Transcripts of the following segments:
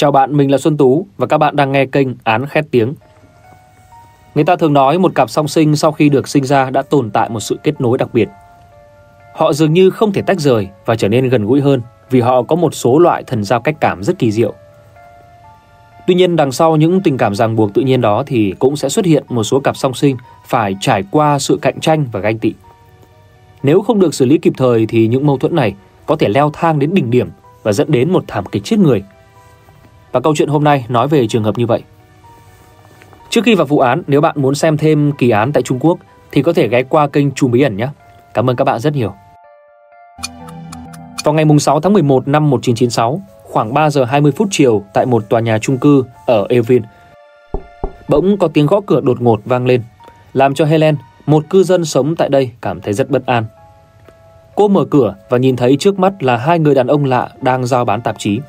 Chào bạn, mình là Xuân Tú và các bạn đang nghe kênh Án Khét Tiếng. Người ta thường nói một cặp song sinh sau khi được sinh ra đã tồn tại một sự kết nối đặc biệt. Họ dường như không thể tách rời và trở nên gần gũi hơn vì họ có một số loại thần giao cách cảm rất kỳ diệu. Tuy nhiên đằng sau những tình cảm ràng buộc tự nhiên đó thì cũng sẽ xuất hiện một số cặp song sinh phải trải qua sự cạnh tranh và ganh tị. Nếu không được xử lý kịp thời thì những mâu thuẫn này có thể leo thang đến đỉnh điểm và dẫn đến một thảm kịch chết người. Và câu chuyện hôm nay nói về trường hợp như vậy. Trước khi vào vụ án, nếu bạn muốn xem thêm kỳ án tại Trung Quốc thì có thể ghé qua kênh Trùm Bí Ẩn nhé. Cảm ơn các bạn rất nhiều. Vào ngày 6 tháng 11 năm 1996, khoảng 3 giờ 20 phút chiều tại một tòa nhà chung cư ở Evin, bỗng có tiếng gõ cửa đột ngột vang lên, làm cho Helen, một cư dân sống tại đây, cảm thấy rất bất an. Cô mở cửa và nhìn thấy trước mắt là hai người đàn ông lạ đang giao bán tạp chí.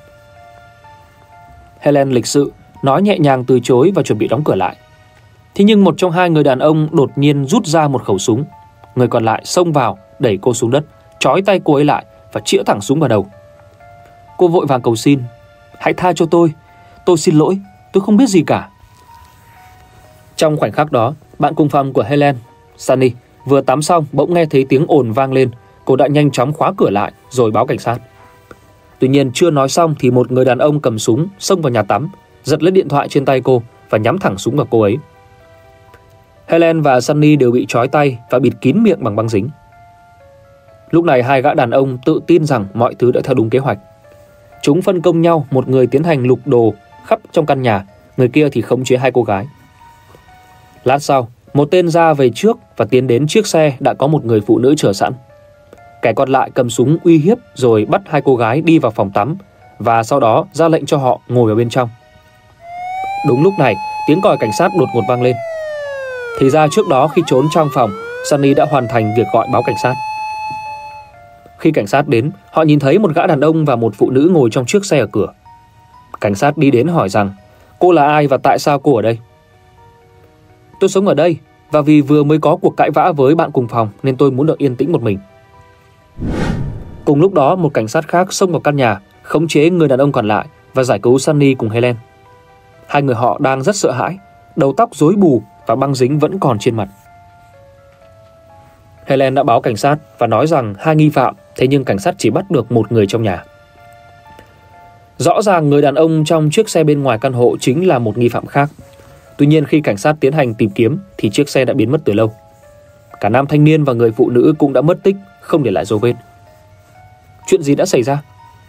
Helen lịch sự, nói nhẹ nhàng từ chối và chuẩn bị đóng cửa lại. Thế nhưng một trong hai người đàn ông đột nhiên rút ra một khẩu súng. Người còn lại xông vào, đẩy cô xuống đất, trói tay cô ấy lại và chĩa thẳng súng vào đầu. Cô vội vàng cầu xin: "Hãy tha cho tôi xin lỗi, tôi không biết gì cả." Trong khoảnh khắc đó, bạn cùng phòng của Helen, Sunny, vừa tắm xong bỗng nghe thấy tiếng ồn vang lên. Cô đã nhanh chóng khóa cửa lại rồi báo cảnh sát. Tuy nhiên chưa nói xong thì một người đàn ông cầm súng xông vào nhà tắm, giật lấy điện thoại trên tay cô và nhắm thẳng súng vào cô ấy. Helen và Sunny đều bị trói tay và bịt kín miệng bằng băng dính. Lúc này hai gã đàn ông tự tin rằng mọi thứ đã theo đúng kế hoạch. Chúng phân công nhau, một người tiến hành lục đồ khắp trong căn nhà, người kia thì khống chế hai cô gái. Lát sau, một tên ra về trước và tiến đến chiếc xe đã có một người phụ nữ chờ sẵn. Kẻ còn lại cầm súng uy hiếp rồi bắt hai cô gái đi vào phòng tắm và sau đó ra lệnh cho họ ngồi ở bên trong. Đúng lúc này, tiếng còi cảnh sát đột ngột vang lên. Thì ra trước đó khi trốn trong phòng, Sunny đã hoàn thành việc gọi báo cảnh sát. Khi cảnh sát đến, họ nhìn thấy một gã đàn ông và một phụ nữ ngồi trong chiếc xe ở cửa. Cảnh sát đi đến hỏi rằng: "Cô là ai và tại sao cô ở đây?" "Tôi sống ở đây và vì vừa mới có cuộc cãi vã với bạn cùng phòng nên tôi muốn được yên tĩnh một mình." Cùng lúc đó, một cảnh sát khác xông vào căn nhà, khống chế người đàn ông còn lại và giải cứu Sunny cùng Helen. Hai người họ đang rất sợ hãi, đầu tóc rối bù và băng dính vẫn còn trên mặt. Helen đã báo cảnh sát và nói rằng hai nghi phạm, thế nhưng cảnh sát chỉ bắt được một người trong nhà. Rõ ràng người đàn ông trong chiếc xe bên ngoài căn hộ chính là một nghi phạm khác. Tuy nhiên khi cảnh sát tiến hành tìm kiếm thì chiếc xe đã biến mất từ lâu. Cả nam thanh niên và người phụ nữ cũng đã mất tích, không để lại dấu vết. Chuyện gì đã xảy ra?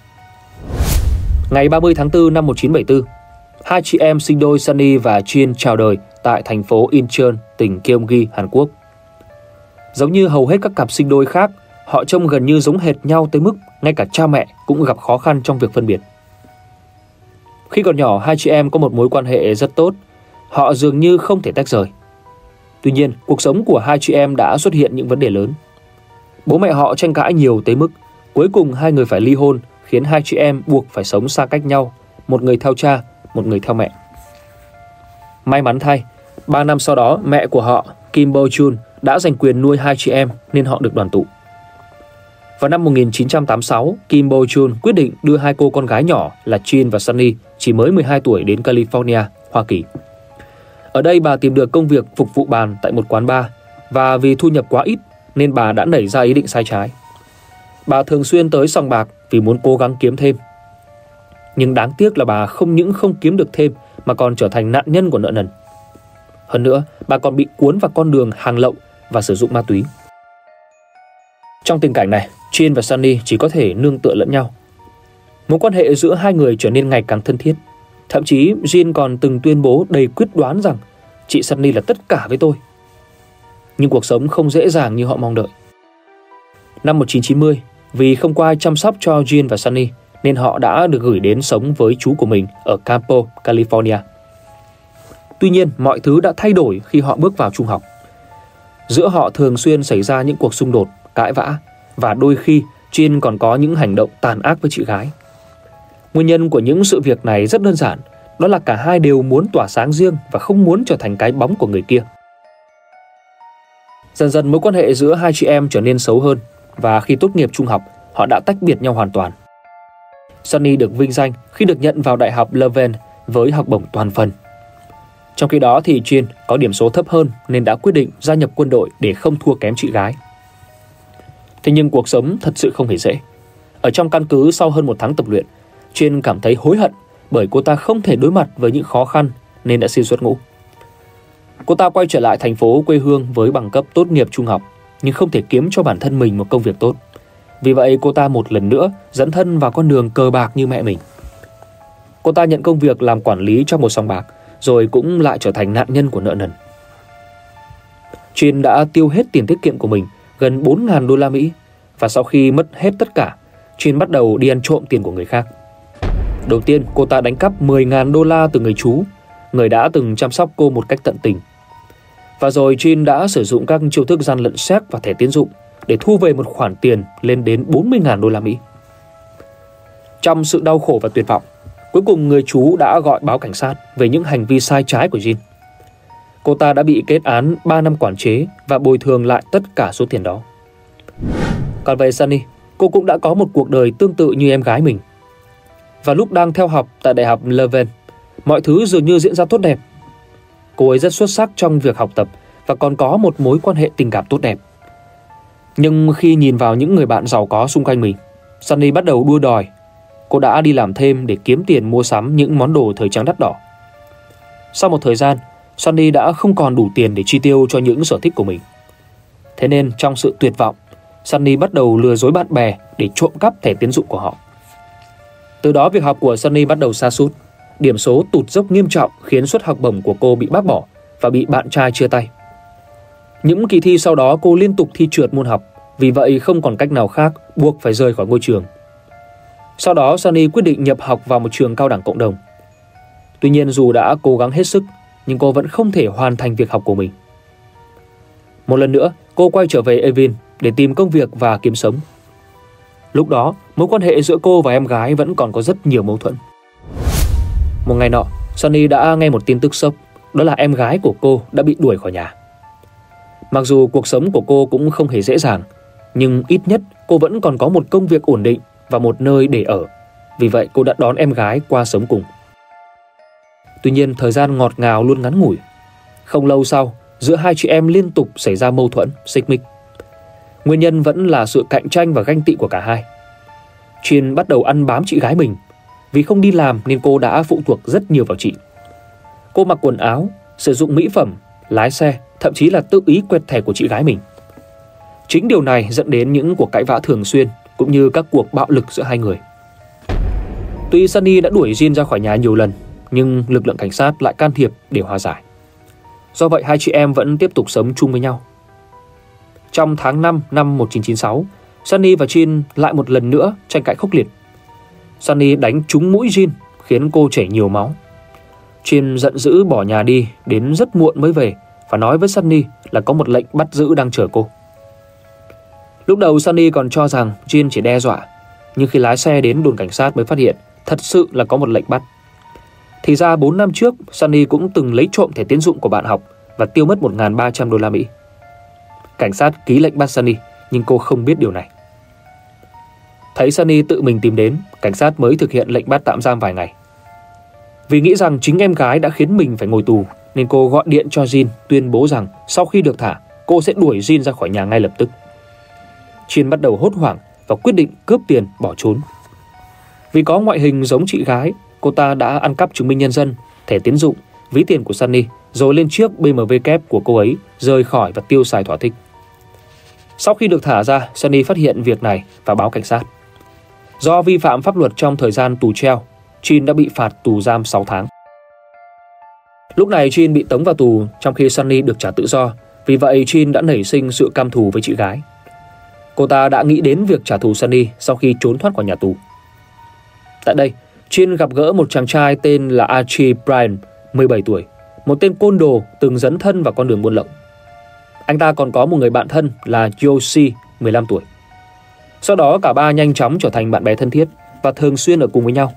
Ngày 30 tháng 4 năm 1974, hai chị em sinh đôi Sunny và Jin chào đời tại thành phố Incheon, tỉnh Gyeonggi, Hàn Quốc. Giống như hầu hết các cặp sinh đôi khác, họ trông gần như giống hệt nhau tới mức ngay cả cha mẹ cũng gặp khó khăn trong việc phân biệt. Khi còn nhỏ, hai chị em có một mối quan hệ rất tốt, họ dường như không thể tách rời. Tuy nhiên, cuộc sống của hai chị em đã xuất hiện những vấn đề lớn. Bố mẹ họ tranh cãi nhiều tới mức cuối cùng hai người phải ly hôn, khiến hai chị em buộc phải sống xa cách nhau, một người theo cha, một người theo mẹ. May mắn thay, 3 năm sau đó, mẹ của họ, Kim Bo-jun, đã giành quyền nuôi hai chị em nên họ được đoàn tụ. Vào năm 1986, Kim Bo-jun quyết định đưa hai cô con gái nhỏ là Jin và Sunny chỉ mới 12 tuổi đến California, Hoa Kỳ. Ở đây bà tìm được công việc phục vụ bàn tại một quán bar và vì thu nhập quá ít nên bà đã nảy ra ý định sai trái. Bà thường xuyên tới sòng bạc vì muốn cố gắng kiếm thêm. Nhưng đáng tiếc là bà không những không kiếm được thêm mà còn trở thành nạn nhân của nợ nần. Hơn nữa, bà còn bị cuốn vào con đường hàng lậu và sử dụng ma túy. Trong tình cảnh này, Jin và Sunny chỉ có thể nương tựa lẫn nhau. Mối quan hệ giữa hai người trở nên ngày càng thân thiết. Thậm chí Jin còn từng tuyên bố đầy quyết đoán rằng chị Sunny là tất cả với tôi. Nhưng cuộc sống không dễ dàng như họ mong đợi. Năm 1990, vì không có ai chăm sóc cho Jin và Sunny nên họ đã được gửi đến sống với chú của mình ở Campo, California. Tuy nhiên, mọi thứ đã thay đổi khi họ bước vào trung học. Giữa họ thường xuyên xảy ra những cuộc xung đột, cãi vã và đôi khi Jin còn có những hành động tàn ác với chị gái. Nguyên nhân của những sự việc này rất đơn giản, đó là cả hai đều muốn tỏa sáng riêng và không muốn trở thành cái bóng của người kia. Dần dần mối quan hệ giữa hai chị em trở nên xấu hơn và khi tốt nghiệp trung học, họ đã tách biệt nhau hoàn toàn. Sunny được vinh danh khi được nhận vào Đại học Leuven với học bổng toàn phần. Trong khi đó thì Jean có điểm số thấp hơn nên đã quyết định gia nhập quân đội để không thua kém chị gái. Thế nhưng cuộc sống thật sự không hề dễ. Ở trong căn cứ sau hơn 1 tháng tập luyện, Jean cảm thấy hối hận bởi cô ta không thể đối mặt với những khó khăn nên đã xin xuất ngũ. Cô ta quay trở lại thành phố quê hương với bằng cấp tốt nghiệp trung học nhưng không thể kiếm cho bản thân mình một công việc tốt. Vì vậy cô ta một lần nữa dẫn thân vào con đường cờ bạc như mẹ mình. Cô ta nhận công việc làm quản lý trong một sòng bạc rồi cũng lại trở thành nạn nhân của nợ nần. Jean đã tiêu hết tiền tiết kiệm của mình, gần 4.000 đô la Mỹ, và sau khi mất hết tất cả, Jean bắt đầu đi ăn trộm tiền của người khác. Đầu tiên, cô ta đánh cắp 10.000 đô la từ người chú, người đã từng chăm sóc cô một cách tận tình. Và rồi Jean đã sử dụng các chiêu thức gian lận séc và thẻ tín dụng để thu về một khoản tiền lên đến 40.000 đô la Mỹ. Trong sự đau khổ và tuyệt vọng, cuối cùng người chú đã gọi báo cảnh sát về những hành vi sai trái của Jean. Cô ta đã bị kết án 3 năm quản chế và bồi thường lại tất cả số tiền đó. Còn về Sunny, cô cũng đã có một cuộc đời tương tự như em gái mình. Và lúc đang theo học tại Đại học Leuven, mọi thứ dường như diễn ra tốt đẹp. Cô ấy rất xuất sắc trong việc học tập và còn có một mối quan hệ tình cảm tốt đẹp. Nhưng khi nhìn vào những người bạn giàu có xung quanh mình, Sunny bắt đầu đua đòi. Cô đã đi làm thêm để kiếm tiền mua sắm những món đồ thời trang đắt đỏ. Sau một thời gian, Sunny đã không còn đủ tiền để chi tiêu cho những sở thích của mình. Thế nên trong sự tuyệt vọng, Sunny bắt đầu lừa dối bạn bè để trộm cắp thẻ tín dụng của họ. Từ đó việc học của Sunny bắt đầu sa sút. Điểm số tụt dốc nghiêm trọng khiến suất học bổng của cô bị bác bỏ và bị bạn trai chia tay. Những kỳ thi sau đó cô liên tục thi trượt môn học, vì vậy không còn cách nào khác buộc phải rời khỏi ngôi trường. Sau đó Sunny quyết định nhập học vào một trường cao đẳng cộng đồng. Tuy nhiên dù đã cố gắng hết sức, nhưng cô vẫn không thể hoàn thành việc học của mình. Một lần nữa, cô quay trở về Evin để tìm công việc và kiếm sống. Lúc đó, mối quan hệ giữa cô và em gái vẫn còn có rất nhiều mâu thuẫn. Một ngày nọ, Sunny đã nghe một tin tức sốc, đó là em gái của cô đã bị đuổi khỏi nhà. Mặc dù cuộc sống của cô cũng không hề dễ dàng, nhưng ít nhất cô vẫn còn có một công việc ổn định và một nơi để ở. Vì vậy cô đã đón em gái qua sống cùng. Tuy nhiên thời gian ngọt ngào luôn ngắn ngủi. Không lâu sau, giữa hai chị em liên tục xảy ra mâu thuẫn, xích mích. Nguyên nhân vẫn là sự cạnh tranh và ganh tị của cả hai. Jean bắt đầu ăn bám chị gái mình. Vì không đi làm nên cô đã phụ thuộc rất nhiều vào chị. Cô mặc quần áo, sử dụng mỹ phẩm, lái xe, thậm chí là tự ý quẹt thẻ của chị gái mình. Chính điều này dẫn đến những cuộc cãi vã thường xuyên cũng như các cuộc bạo lực giữa hai người. Tuy Sunny đã đuổi Jean ra khỏi nhà nhiều lần, nhưng lực lượng cảnh sát lại can thiệp để hòa giải. Do vậy hai chị em vẫn tiếp tục sống chung với nhau. Trong tháng 5 năm 1996, Sunny và Jean lại một lần nữa tranh cãi khốc liệt. Sunny đánh trúng mũi Jean khiến cô chảy nhiều máu. Jean giận dữ bỏ nhà đi đến rất muộn mới về và nói với Sunny là có một lệnh bắt giữ đang chờ cô. Lúc đầu Sunny còn cho rằng Jean chỉ đe dọa, nhưng khi lái xe đến đồn cảnh sát mới phát hiện thật sự là có một lệnh bắt. Thì ra 4 năm trước, Sunny cũng từng lấy trộm thẻ tín dụng của bạn học và tiêu mất 1.300 đô la Mỹ. Cảnh sát ký lệnh bắt Sunny, nhưng cô không biết điều này. Thấy Sunny tự mình tìm đến, cảnh sát mới thực hiện lệnh bắt tạm giam vài ngày. Vì nghĩ rằng chính em gái đã khiến mình phải ngồi tù, nên cô gọi điện cho Jean tuyên bố rằng sau khi được thả, cô sẽ đuổi Jean ra khỏi nhà ngay lập tức. Jean bắt đầu hốt hoảng và quyết định cướp tiền bỏ trốn. Vì có ngoại hình giống chị gái, cô ta đã ăn cắp chứng minh nhân dân, thẻ tín dụng, ví tiền của Sunny, rồi lên chiếc BMW kép của cô ấy, rời khỏi và tiêu xài thỏa thích. Sau khi được thả ra, Sunny phát hiện việc này và báo cảnh sát. Do vi phạm pháp luật trong thời gian tù treo, Jean đã bị phạt tù giam 6 tháng. Lúc này Jean bị tống vào tù trong khi Sunny được trả tự do, vì vậy Jean đã nảy sinh sự căm thù với chị gái. Cô ta đã nghĩ đến việc trả thù Sunny sau khi trốn thoát khỏi nhà tù. Tại đây, Jean gặp gỡ một chàng trai tên là Archie Bryan, 17 tuổi, một tên côn đồ từng dấn thân vào con đường buôn lậu. Anh ta còn có một người bạn thân là Josie, 15 tuổi. Sau đó cả ba nhanh chóng trở thành bạn bè thân thiết và thường xuyên ở cùng với nhau.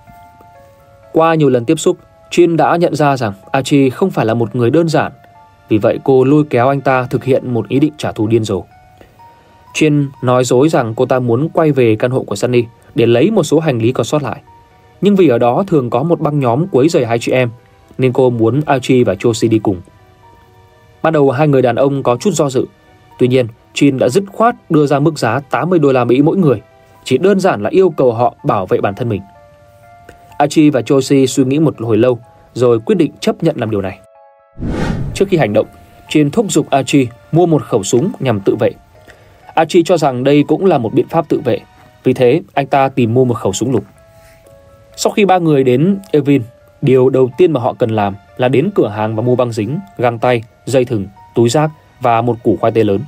Qua nhiều lần tiếp xúc, Jean đã nhận ra rằng Archie không phải là một người đơn giản. Vì vậy cô lôi kéo anh ta thực hiện một ý định trả thù điên rồ. Jean nói dối rằng cô ta muốn quay về căn hộ của Sunny để lấy một số hành lý còn sót lại. Nhưng vì ở đó thường có một băng nhóm quấy rầy hai chị em, nên cô muốn Archie và Josie đi cùng. Ban đầu hai người đàn ông có chút do dự. Tuy nhiên, Jean đã dứt khoát đưa ra mức giá 80 đô la Mỹ mỗi người, chỉ đơn giản là yêu cầu họ bảo vệ bản thân mình. Archie và Josie suy nghĩ một hồi lâu rồi quyết định chấp nhận làm điều này. Trước khi hành động, Jean thúc giục Archie mua một khẩu súng nhằm tự vệ. Archie cho rằng đây cũng là một biện pháp tự vệ, vì thế anh ta tìm mua một khẩu súng lục. Sau khi ba người đến Evin, điều đầu tiên mà họ cần làm là đến cửa hàng và mua băng dính, găng tay, dây thừng, túi rác và một củ khoai tây lớn.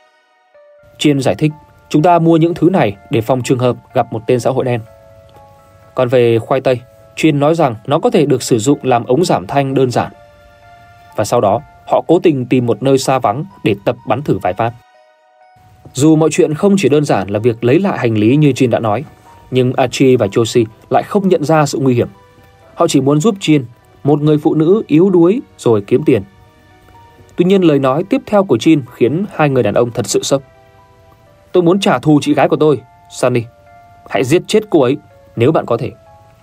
Jean giải thích, chúng ta mua những thứ này để phòng trường hợp gặp một tên xã hội đen. Còn về khoai tây, Jean nói rằng nó có thể được sử dụng làm ống giảm thanh đơn giản. Và sau đó, họ cố tình tìm một nơi xa vắng để tập bắn thử vài phát. Dù mọi chuyện không chỉ đơn giản là việc lấy lại hành lý như Jean đã nói, nhưng Archie và Josie lại không nhận ra sự nguy hiểm. Họ chỉ muốn giúp Jean, một người phụ nữ yếu đuối, rồi kiếm tiền. Tuy nhiên lời nói tiếp theo của Jean khiến hai người đàn ông thật sự sốc. Tôi muốn trả thù chị gái của tôi, Sunny. Hãy giết chết cô ấy nếu bạn có thể.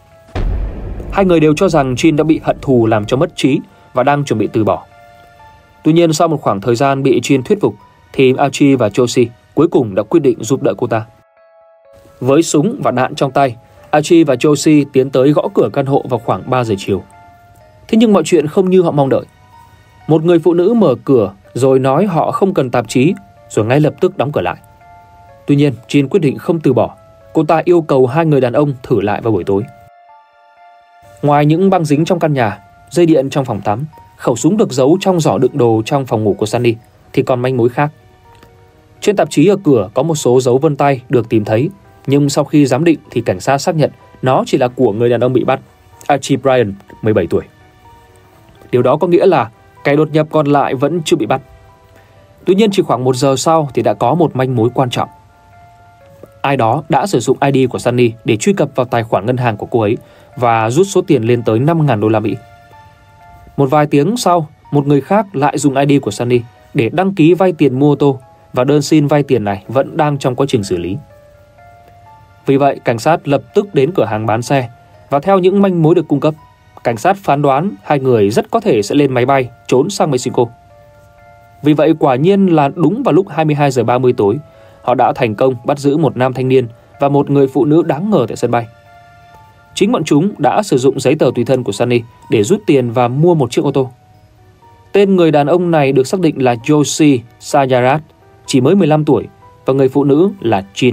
Hai người đều cho rằng Jean đã bị hận thù làm cho mất trí và đang chuẩn bị từ bỏ. Tuy nhiên sau một khoảng thời gian bị Jean thuyết phục thì Archie và Josie cuối cùng đã quyết định giúp đỡ cô ta. Với súng và đạn trong tay, Archie và Josie tiến tới gõ cửa căn hộ vào khoảng 3 giờ chiều. Thế nhưng mọi chuyện không như họ mong đợi. Một người phụ nữ mở cửa rồi nói họ không cần tạp chí, rồi ngay lập tức đóng cửa lại. Tuy nhiên, Jean quyết định không từ bỏ. Cô ta yêu cầu hai người đàn ông thử lại vào buổi tối. Ngoài những băng dính trong căn nhà, dây điện trong phòng tắm, khẩu súng được giấu trong giỏ đựng đồ trong phòng ngủ của Sunny, thì còn manh mối khác. Trên tạp chí ở cửa có một số dấu vân tay được tìm thấy, nhưng sau khi giám định thì cảnh sát xác nhận nó chỉ là của người đàn ông bị bắt, Archie Bryan, 17 tuổi. Điều đó có nghĩa là kẻ đột nhập còn lại vẫn chưa bị bắt. Tuy nhiên chỉ khoảng 1 giờ sau thì đã có một manh mối quan trọng. Ai đó đã sử dụng ID của Sunny để truy cập vào tài khoản ngân hàng của cô ấy và rút số tiền lên tới 5.000 đô la Mỹ. Một vài tiếng sau, một người khác lại dùng ID của Sunny để đăng ký vay tiền mua ô tô, và đơn xin vay tiền này vẫn đang trong quá trình xử lý. Vì vậy, cảnh sát lập tức đến cửa hàng bán xe, và theo những manh mối được cung cấp, cảnh sát phán đoán hai người rất có thể sẽ lên máy bay trốn sang Mexico. Vì vậy, quả nhiên là đúng vào lúc 22 giờ 30 tối, họ đã thành công bắt giữ một nam thanh niên và một người phụ nữ đáng ngờ tại sân bay. Chính bọn chúng đã sử dụng giấy tờ tùy thân của Sunny để rút tiền và mua một chiếc ô tô. Tên người đàn ông này được xác định là Josie Sayarat, chỉ mới 15 tuổi, và người phụ nữ là Jean.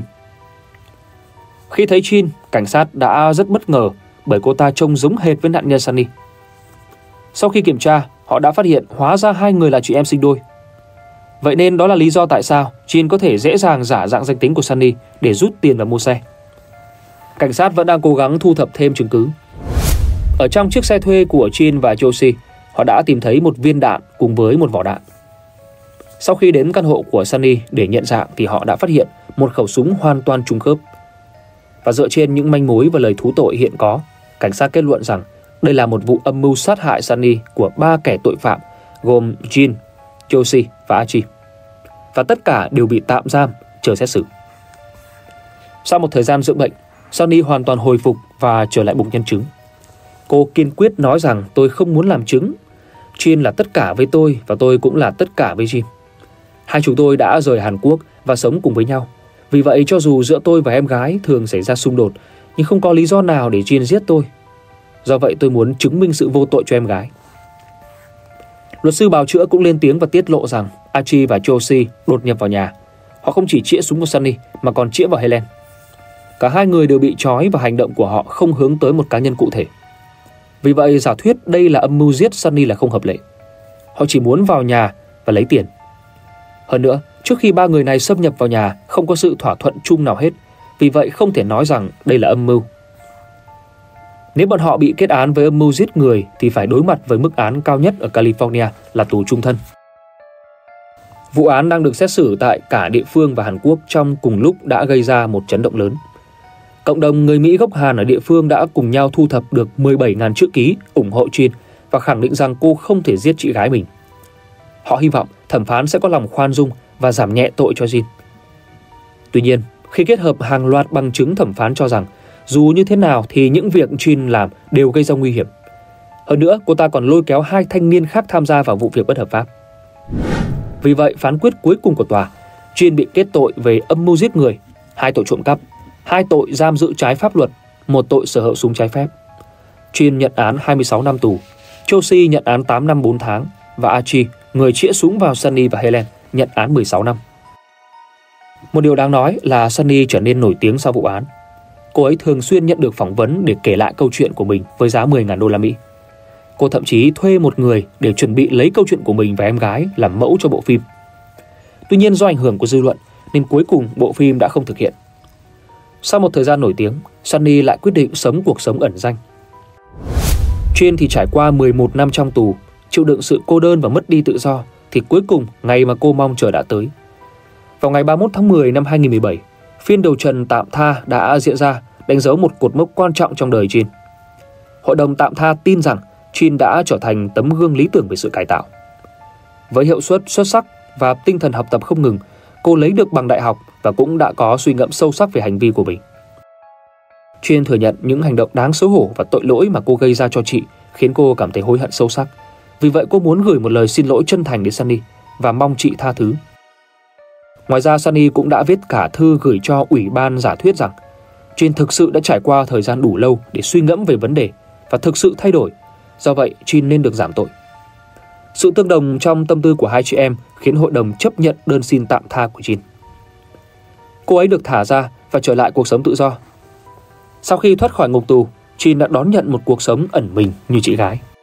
Khi thấy Jean, cảnh sát đã rất bất ngờ bởi cô ta trông giống hệt với nạn nhân Sunny. Sau khi kiểm tra, họ đã phát hiện hóa ra hai người là chị em sinh đôi. Vậy nên đó là lý do tại sao Jean có thể dễ dàng giả dạng danh tính của Sunny để rút tiền và mua xe. Cảnh sát vẫn đang cố gắng thu thập thêm chứng cứ. Ở trong chiếc xe thuê của Jean và Josie, họ đã tìm thấy một viên đạn cùng với một vỏ đạn. Sau khi đến căn hộ của Sunny để nhận dạng thì họ đã phát hiện một khẩu súng hoàn toàn trùng khớp. Và dựa trên những manh mối và lời thú tội hiện có, cảnh sát kết luận rằng đây là một vụ âm mưu sát hại Sunny của 3 kẻ tội phạm gồm Jean, Josie và Archie. Và tất cả đều bị tạm giam chờ xét xử. Sau một thời gian dưỡng bệnh, Sunny hoàn toàn hồi phục và trở lại bục nhân chứng. Cô kiên quyết nói rằng tôi không muốn làm chứng. Jean là tất cả với tôi và tôi cũng là tất cả với Jean. Hai chúng tôi đã rời Hàn Quốc và sống cùng với nhau. Vì vậy cho dù giữa tôi và em gái thường xảy ra xung đột, nhưng không có lý do nào để Jean giết tôi. Do vậy tôi muốn chứng minh sự vô tội cho em gái. Luật sư bào chữa cũng lên tiếng và tiết lộ rằng Archie và Josie đột nhập vào nhà. Họ không chỉ chĩa súng vào Sunny mà còn chĩa vào Helen. Cả hai người đều bị trói và hành động của họ không hướng tới một cá nhân cụ thể. Vì vậy giả thuyết đây là âm mưu giết Sunny là không hợp lệ. Họ chỉ muốn vào nhà và lấy tiền. Hơn nữa, trước khi ba người này xâm nhập vào nhà không có sự thỏa thuận chung nào hết. Vì vậy không thể nói rằng đây là âm mưu. Nếu bọn họ bị kết án với âm mưu giết người thì phải đối mặt với mức án cao nhất ở California là tù chung thân. Vụ án đang được xét xử tại cả địa phương và Hàn Quốc trong cùng lúc đã gây ra một chấn động lớn. Cộng đồng người Mỹ gốc Hàn ở địa phương đã cùng nhau thu thập được 17.000 chữ ký ủng hộ Jean và khẳng định rằng cô không thể giết chị gái mình. Họ hy vọng thẩm phán sẽ có lòng khoan dung và giảm nhẹ tội cho Jean. Tuy nhiên, khi kết hợp hàng loạt bằng chứng thẩm phán cho rằng dù như thế nào thì những việc Jean làm đều gây ra nguy hiểm. Hơn nữa, cô ta còn lôi kéo 2 thanh niên khác tham gia vào vụ việc bất hợp pháp. Vì vậy, phán quyết cuối cùng của tòa, Jean bị kết tội về âm mưu giết người, 2 tội trộm cắp, 2 tội giam giữ trái pháp luật, 1 tội sở hữu súng trái phép. Jean nhận án 26 năm tù, Chelsea nhận án 8 năm 4 tháng và Archie, người chĩa súng vào Sunny và Helen, nhận án 16 năm. Một điều đáng nói là Sunny trở nên nổi tiếng sau vụ án. Cô ấy thường xuyên nhận được phỏng vấn để kể lại câu chuyện của mình với giá 10.000 đô la Mỹ. Cô thậm chí thuê một người để chuẩn bị lấy câu chuyện của mình và em gái làm mẫu cho bộ phim. Tuy nhiên do ảnh hưởng của dư luận nên cuối cùng bộ phim đã không thực hiện. Sau một thời gian nổi tiếng, Sunny lại quyết định sống cuộc sống ẩn danh. Jean thì trải qua 11 năm trong tù, chịu đựng sự cô đơn và mất đi tự do, thì cuối cùng ngày mà cô mong chờ đã tới. Vào ngày 31 tháng 10 năm 2017, phiên đầu trần tạm tha đã diễn ra, đánh dấu một cột mốc quan trọng trong đời Jean. Hội đồng tạm tha tin rằng Jean đã trở thành tấm gương lý tưởng về sự cải tạo. Với hiệu suất xuất sắc và tinh thần học tập không ngừng, cô lấy được bằng đại học và cũng đã có suy ngẫm sâu sắc về hành vi của mình. Jean thừa nhận những hành động đáng xấu hổ và tội lỗi mà cô gây ra cho chị khiến cô cảm thấy hối hận sâu sắc. Vì vậy cô muốn gửi một lời xin lỗi chân thành đến Sunny và mong chị tha thứ. Ngoài ra, Sunny cũng đã viết cả thư gửi cho ủy ban giả thuyết rằng Jean thực sự đã trải qua thời gian đủ lâu để suy ngẫm về vấn đề và thực sự thay đổi. Do vậy, Jean nên được giảm tội. Sự tương đồng trong tâm tư của 2 chị em khiến hội đồng chấp nhận đơn xin tạm tha của Jean. Cô ấy được thả ra và trở lại cuộc sống tự do. Sau khi thoát khỏi ngục tù, Jean đã đón nhận một cuộc sống ẩn mình như chị gái.